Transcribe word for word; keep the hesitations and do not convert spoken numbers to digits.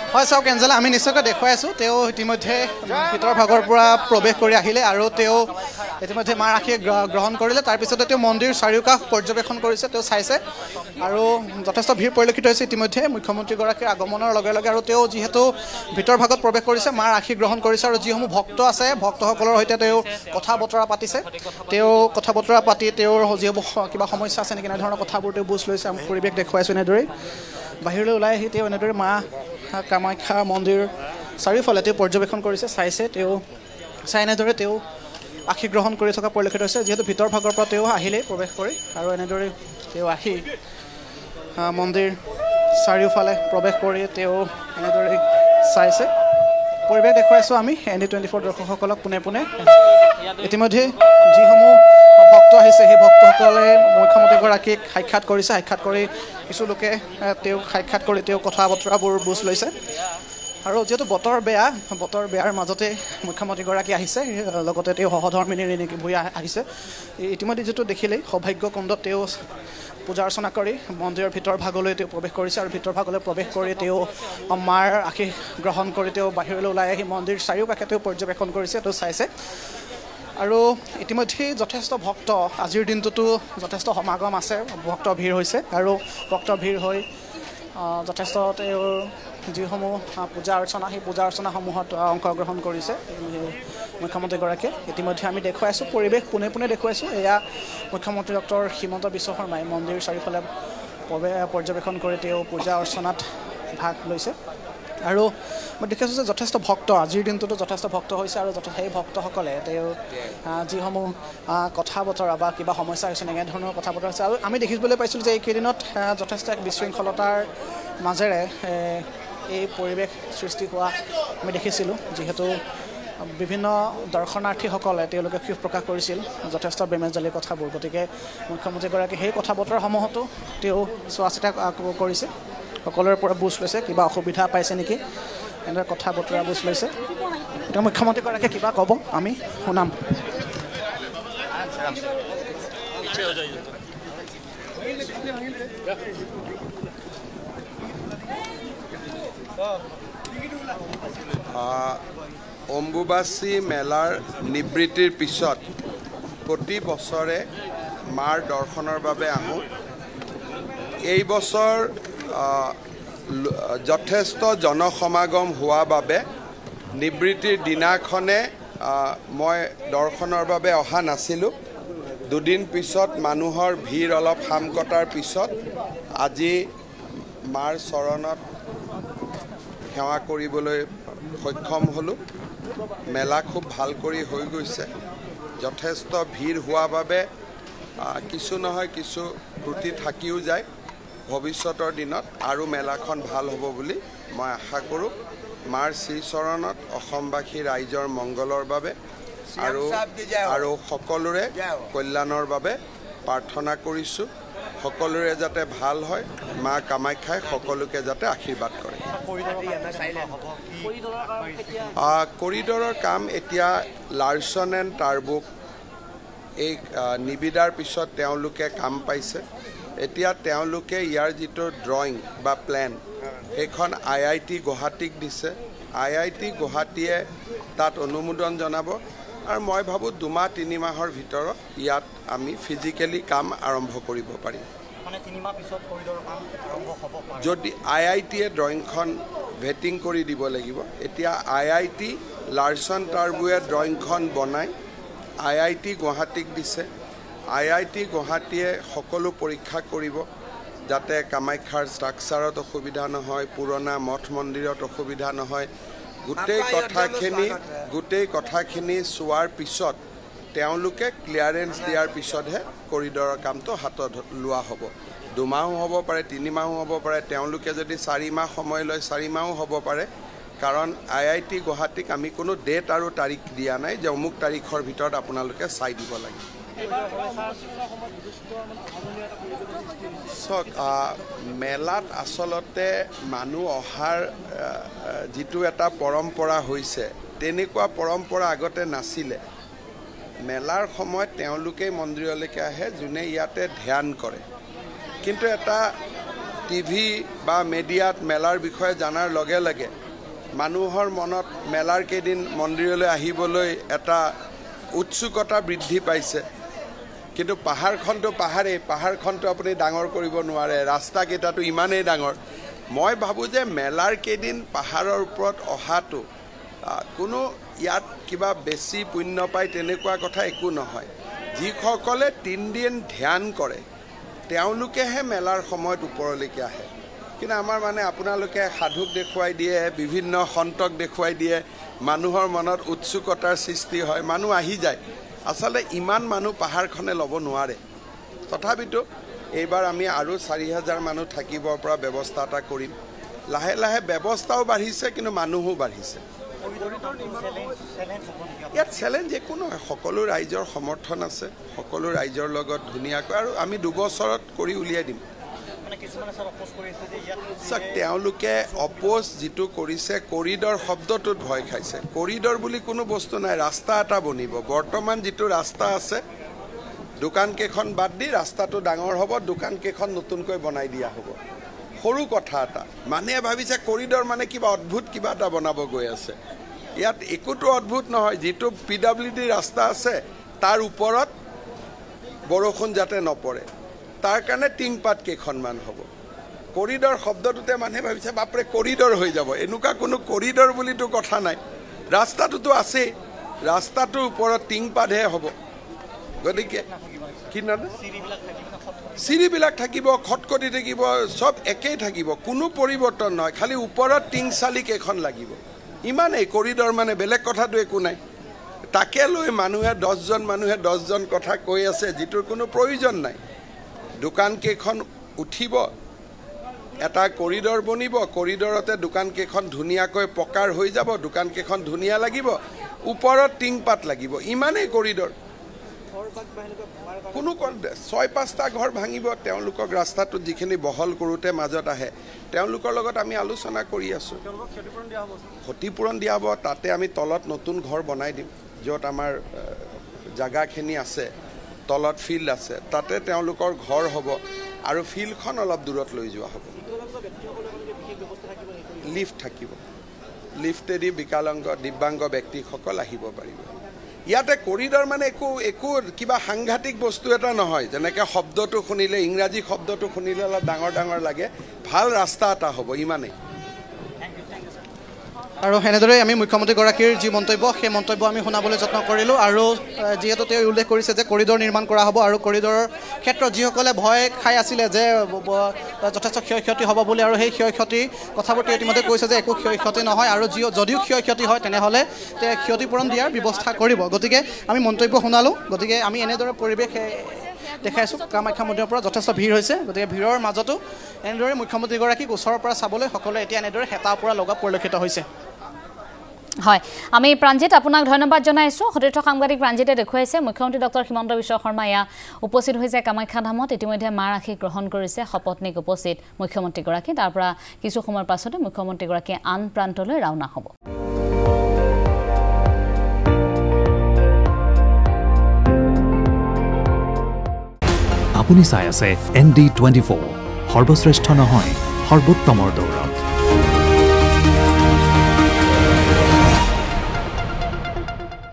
হয় চাওক এঞ্জেলা আমি নিশ্চয়কৈ দেখুৱাই আছোঁ তেওঁ ইতিমধ্যে ভিতৰ ভাগৰ পৰা প্ৰৱেশ কৰি আহিলে আৰু তেওঁ ইতিমধ্যে মাৰ আশীষ গ্ৰহণ কৰিলে তাৰপিছতে তেওঁ মন্দিৰ চাৰিওকাষ পৰ্যবেক্ষণ কৰিছে তেওঁ চাইছে আৰু যথেষ্ট ভিৰ পৰিলক্ষিত হৈছে ইতিমধ্যে মুখ্যমন্ত্ৰীগৰাকীৰ আগমনৰ লগে লগে আৰু তেওঁ যিহেতু ভিতৰ ভাগত প্ৰৱেশ কৰিছে মাৰ আশীষ গ্ৰহণ কৰিছে আৰু যিসমূহ ভক্ত আছে ভক্তসকলৰ সৈতে তেওঁ কথা বতৰা পাতিছে তেওঁ কথা বতৰা পাতি তেওঁৰ যিসমূহ কিবা সমস্যা আছে নেকি এনেধৰণৰ কথাবোৰ তেওঁ বুজ লৈছে আমি পৰিৱেশ দেখুৱাইছোঁ এনেদৰেই বাহিৰলৈ ওলাই আহি তেওঁ এনেদৰে মা কামাখ্যা মন্দিৰ চাৰিওফালে তেওঁ পৰ্যবেক্ষণ কৰিছে চাইছে তেওঁ চাই এনেদৰে তেওঁ আশীষ গ্ৰহণ কৰি থকা পৰিলক্ষিত হৈছে যিহেতু ভিতৰ ভাগৰ পৰা তেওঁ আহিলেই প্ৰৱেশ কৰি আৰু এনেদৰে তেওঁ আহি মন্দিৰ চাৰিওফালে প্ৰৱেশ কৰি তেওঁ এনেদৰে চাইছে পৰিৱেশ দেখুৱাইছোঁ আমি এন ডি টুৱেণ্টি ফ'ৰ দৰ্শকসকলক পোনে পোনে ইতিমধ্যে যিসমূহ ভক্ত আহিছে সেই ভক্তসকলে মুখ্যমন্ত্ৰীগৰাকীক সাক্ষাৎ কৰিছে সাক্ষাৎ কৰি কিছু লোকে তেওঁক সাক্ষাৎ কৰি তেওঁ কথা বতৰাবোৰ বুজ লৈছে আৰু যিহেতু বতৰ বেয়া বতৰ বেয়াৰ মাজতে মুখ্যমন্ত্ৰীগৰাকী আহিছে লগতে তেওঁ সহধৰ্মিনী ৰেণুকা ভূঞা আহিছে ইতিমধ্যে যিটো দেখিলেই সৌভাগ্য কুণ্ডত তেওঁ পূজা অৰ্চনা কৰি মন্দিৰৰ ভিতৰ ভাগলৈ তেওঁ প্ৰৱেশ কৰিছে আৰু ভিতৰ ভাগলৈ প্ৰৱেশ কৰি তেওঁ মাৰ আশীষ গ্ৰহণ কৰি তেওঁ বাহিৰলৈ ওলাই আহি মন্দিৰ চাৰিওকাষে তেওঁ পৰ্যবেক্ষণ কৰিছে তেওঁ চাইছে আৰু ইতিমধ্যে যথেষ্ট ভক্ত আজিৰ দিনটোতো যথেষ্ট সমাগম আছে ভক্ত ভিৰ হৈছে আৰু ভক্ত ভিৰ হৈ যথেষ্ট তেওঁৰ যিসমূহ পূজা অৰ্চনা সেই পূজা অৰ্চনাসমূহত অংশগ্ৰহণ কৰিছে মুখ্যমন্ত্ৰীগৰাকীয়ে ইতিমধ্যে আমি দেখুৱাইছোঁ পৰিৱেশ পোনে পোনে দেখুৱাইছোঁ এয়া মুখ্যমন্ত্ৰী ডক্টৰ হিমন্ত বিশ্ব শৰ্মাই মন্দিৰ চাৰিওফালে পৰ্যবেক্ষণ কৰি তেওঁ পূজা অৰ্চনাত ভাগ লৈছে আৰু মই দেখিছোঁ যে যথেষ্ট ভক্ত আজিৰ দিনটোতো যথেষ্ট ভক্ত হৈছে আৰু সেই ভক্তসকলে তেওঁ যিসমূহ কথা বতৰা বা কিবা সমস্যা হৈছে এনেধৰণৰ কথা বতৰা হৈছে আৰু আমি দেখিবলৈ পাইছিলোঁ যে এইকেইদিনত যথেষ্ট এক বিশৃংখলতাৰ মাজেৰে এই পৰিৱেশ সৃষ্টি হোৱা আমি দেখিছিলোঁ যিহেতু বিভিন্ন দৰ্শনাৰ্থীসকলে তেওঁলোকে ক্ষোভ প্ৰকাশ কৰিছিল যথেষ্ট বেমেজালি কথাবোৰ গতিকে মুখ্যমন্ত্ৰীগৰাকীয়ে সেই কথা বতৰাসমূহতো তেওঁ চোৱা চিতা কৰিছে সকলোৰে পৰা বুজ লৈছে কিবা অসুবিধা পাইছে নেকি এনেদৰে কথা বতৰা বুজ লৈছে তেওঁ মুখ্যমন্ত্ৰীগৰাকীয়ে কিবা ক'ব আমি শুনাম অম্বুবাচী মেলাৰ নিবৃত্তিৰ পিছত প্ৰতি বছৰে মাৰ দৰ্শনৰ বাবে আহোঁ এই বছৰ যথেষ্ট জনসমাগম হোৱা বাবে নিবৃত্তিৰ দিনাখনে মই দৰ্শনৰ বাবে অহা নাছিলোঁ দুদিন পিছত মানুহৰ ভিৰ অলপ হাম কটাৰ পিছত আজি মাৰ চৰণত সেৱা কৰিবলৈ সক্ষম হ'লোঁ মেলা খুব ভাল কৰি হৈ গৈছে যথেষ্ট ভিৰ হোৱা বাবে কিছু নহয় কিছু ত্ৰুটি থাকিও যায় ভৱিষ্যতৰ দিনত আৰু মেলাখন ভাল হ'ব বুলি মই আশা কৰোঁ মাৰ শ্ৰীচৰণত অসমবাসী ৰাইজৰ মংগলৰ বাবে আৰু আৰু সকলোৰে কল্যাণৰ বাবে প্ৰাৰ্থনা কৰিছোঁ সকলোৰে যাতে ভাল হয় মা কামাখ্যাই সকলোকে যাতে আশীৰ্বাদ কৰে কৰিডৰৰ কাম এতিয়া লাৰ্চন এণ্ড টাৰ্বুক এই নিবিদাৰ পিছত তেওঁলোকে কাম পাইছে এতিয়া তেওঁলোকে ইয়াৰ যিটো ড্ৰয়িং বা প্লেন সেইখন আই আই টি গুৱাহাটীক দিছে আই আই টি গুৱাহাটীয়ে তাত অনুমোদন জনাব আৰু মই ভাবোঁ দুমাহ তিনি মাহৰ ভিতৰত ইয়াত আমি ফিজিকেলি কাম আৰম্ভ কৰিব পাৰিম যদি আই আই টিয়ে ড্ৰয়িংখন ভেটিং কৰি দিব লাগিব এতিয়া আই আই টি লাৰ্চন টাৰ্বুৱে ড্ৰয়িংখন বনাই আই আই টি গুৱাহাটীক দিছে আই আই টি গুৱাহাটীয়ে সকলো পৰীক্ষা কৰিব যাতে কামাখ্যাৰ ষ্ট্ৰাকচাৰত অসুবিধা নহয় পুৰণা মঠ মন্দিৰত অসুবিধা নহয় গোটেই কথাখিনি গোটেই কথাখিনি চোৱাৰ পিছত তেওঁলোকে ক্লিয়াৰেন্স দিয়াৰ পিছতহে কৰিডৰৰ কামটো হাতত লোৱা হ'ব দুমাহো হ'ব পাৰে তিনিমাহো হ'ব পাৰে তেওঁলোকে যদি চাৰি মাহ সময় লয় চাৰি মাহো হ'ব পাৰে কাৰণ আই আই টি গুৱাহাটীক আমি কোনো ডেট আৰু তাৰিখ দিয়া নাই যে অমুক তাৰিখৰ ভিতৰত আপোনালোকে চাই দিব লাগে চাওক মেলাত আচলতে মানুহ অহাৰ যিটো এটা পৰম্পৰা হৈছে তেনেকুৱা পৰম্পৰা আগতে নাছিলে মেলাৰ সময়ত তেওঁলোকেই মন্দিৰলৈকে আহে যোনে ইয়াতে ধ্যান কৰে কিন্তু এটা টিভি বা মিডিয়াত মেলাৰ বিষয়ে জানাৰ লগে লগে মানুহৰ মনত মেলাৰ কেইদিন মন্দিৰলৈ আহিবলৈ এটা উৎসুকতা বৃদ্ধি পাইছে কিন্তু পাহাৰখনটো পাহাৰেই পাহাৰখনটো আপুনি ডাঙৰ কৰিব নোৱাৰে ৰাস্তাকেইটাটো ইমানেই ডাঙৰ মই ভাবোঁ যে মেলাৰ কেইদিন পাহাৰৰ ওপৰত অহাটো কোনো ইয়াত কিবা বেছি পুণ্য পায় তেনেকুৱা কথা একো নহয় যিসকলে তিনিদিন ধ্যান কৰে তেওঁলোকেহে মেলাৰ সময়ত ওপৰলৈকে আহে কিন্তু আমাৰ মানে আপোনালোকে সাধুক দেখুৱাই দিয়ে বিভিন্ন সন্তক দেখুৱাই দিয়ে মানুহৰ মনত উৎসুকতাৰ সৃষ্টি হয় মানুহ আহি যায় আচলতে ইমান মানুহ পাহাৰখনে ল'ব নোৱাৰে তথাপিতো এইবাৰ আমি আৰু চাৰি হাজাৰ মানুহ থাকিবৰ পৰা ব্যৱস্থা এটা কৰিম লাহে লাহে ব্যৱস্থাও বাঢ়িছে কিন্তু মানুহো বাঢ়িছে ইয়াত চেলেঞ্জ একো নহয় সকলো ৰাইজৰ সমৰ্থন আছে সকলো ৰাইজৰ লগত ধুনীয়াকৈ আৰু আমি দুবছৰত কৰি উলিয়াই দিম চাওক তেওঁলোকে অপোজ যিটো কৰিছে কৰিডৰ শব্দটোত ভয় খাইছে কৰিডৰ বুলি কোনো বস্তু নাই ৰাস্তা এটা বনিব বৰ্তমান যিটো ৰাস্তা আছে দোকানকেইখন বাদ দি ৰাস্তাটো ডাঙৰ হ'ব দোকানকেইখন নতুনকৈ বনাই দিয়া হ'ব সৰু কথা এটা মানুহে ভাবিছে কৰিডৰ মানে কিবা অদ্ভুত কিবা এটা বনাব গৈ আছে ইয়াত একোটো অদ্ভুত নহয় যিটো পি ডাব্লিউ ডি ৰাস্তা আছে তাৰ ওপৰত বৰষুণ যাতে নপৰে তাৰ কাৰণে টিংপাত কেইখনমান হ'ব কৰিডৰ শব্দটোতে মানুহে ভাবিছে বাপৰে কৰিডৰ হৈ যাব এনেকুৱা কোনো কৰিডৰ বুলিতো কথা নাই ৰাস্তাটোতো আছেই ৰাস্তাটোৰ ওপৰত টিংপাতহে হ'ব গতিকে কি নাম চিৰিবিলাক থাকিব খটখটি থাকিব চব একেই থাকিব কোনো পৰিৱৰ্তন নহয় খালি ওপৰত টিং চালি কেইখন লাগিব ইমানেই কৰিডৰ মানে বেলেগ কথাটো একো নাই তাকে লৈ মানুহে দহজন মানুহে দহজন কথা কৈ আছে যিটোৰ কোনো প্ৰয়োজন নাই দোকানকেইখন উঠিব এটা কৰিডৰ বনিব কৰিডৰতে দোকানকেইখন ধুনীয়াকৈ পকাৰ হৈ যাব দোকানকেইখন ধুনীয়া লাগিব ওপৰত টিংপাত লাগিব ইমানেই কৰিডৰ কোনো ছয় পাঁচটা ঘৰ ভাঙিব তেওঁলোকক ৰাস্তাটোত যিখিনি বহল কৰোঁতে মাজত আহে তেওঁলোকৰ লগত আমি আলোচনা কৰি আছোঁ ক্ষতিপূৰণ দিয়া হ'ব তাতে আমি তলত নতুন ঘৰ বনাই দিম য'ত আমাৰ জাগাখিনি আছে তলত ফিল্ড আছে তাতে তেওঁলোকৰ ঘৰ হ'ব আৰু ফিল্ডখন অলপ দূৰত লৈ যোৱা হ'ব লিফ্ট থাকিব লিফ্টেদি বিকলাংগ দিব্যাংগ ব্যক্তিসকল আহিব পাৰিব ইয়াতে কৰিডৰ মানে একো একো কিবা সাংঘাতিক বস্তু এটা নহয় যেনেকৈ শব্দটো শুনিলে ইংৰাজী শব্দটো শুনিলে অলপ ডাঙৰ ডাঙৰ লাগে ভাল ৰাস্তা এটা হ'ব ইমানেই আৰু সেনেদৰে আমি মুখ্যমন্ত্ৰীগৰাকীৰ যি মন্তব্য সেই মন্তব্য আমি শুনাবলৈ যত্ন কৰিলোঁ আৰু যিহেতু তেওঁ উল্লেখ কৰিছে যে কৰিডৰ নিৰ্মাণ কৰা হ'ব আৰু কৰিডৰৰ ক্ষেত্ৰত যিসকলে ভয় খাই আছিলে যে যথেষ্ট ক্ষয় ক্ষতি হ'ব বুলি আৰু সেই ক্ষয় ক্ষতি কথাবোৰ তেওঁ ইতিমধ্যে কৈছে যে একো ক্ষয় ক্ষতি নহয় আৰু যি যদিও ক্ষয় ক্ষতি হয় তেনেহ'লে তেওঁ ক্ষতিপূৰণ দিয়াৰ ব্যৱস্থা কৰিব গতিকে আমি মন্তব্য শুনালোঁ গতিকে আমি এনেদৰে পৰিৱেশ দেখাইছোঁ কামাখ্যা মন্দিৰৰ পৰা যথেষ্ট ভিৰ হৈছে গতিকে ভিৰৰ মাজতো এনেদৰে মুখ্যমন্ত্ৰীগৰাকীক ওচৰৰ পৰা চাবলৈ সকলোৱে এতিয়া এনেদৰে হেতা পৰা লগা পৰিলক্ষিত হৈছে হয় আমি প্ৰাঞ্জিত আপোনাক ধন্যবাদ জনাইছো সতীৰ্থ সাংবাদিক প্ৰাঞ্জিতে দেখুৱাইছে মুখ্যমন্ত্ৰী ডক্টৰ হিমন্ত বিশ্ব শৰ্মা ইয়া উপস্থিত হৈছে কামাখ্যা ধামত ইতিমধ্যে মাৰ আশীষ গ্ৰহণ কৰিছে শপতনিক উপস্থিত মুখ্যমন্ত্ৰীগৰাকী তাৰ পৰা কিছু সময়ৰ পাছতে মুখ্যমন্ত্ৰীগৰাকী আন প্ৰান্তলৈ ৰাওনা হ'ব আপুনি চাই আছে এন ডি টুৱেণ্টি ফ'ৰ সৰ্বশ্ৰেষ্ঠ নহয় সৰ্বোত্তমৰ দৌৰ